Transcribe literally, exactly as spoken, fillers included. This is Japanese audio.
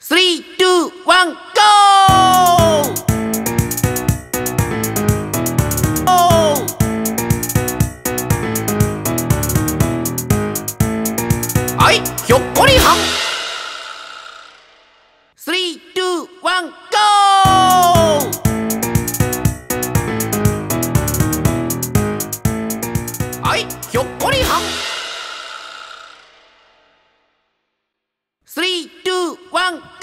スリー、ツー、ワン、ゴー！はい、ひょっこりはん。スリー、ツー、ワン、ゴー！はい、ひょっこりはん。スリー、ツー、ワン、ゴー！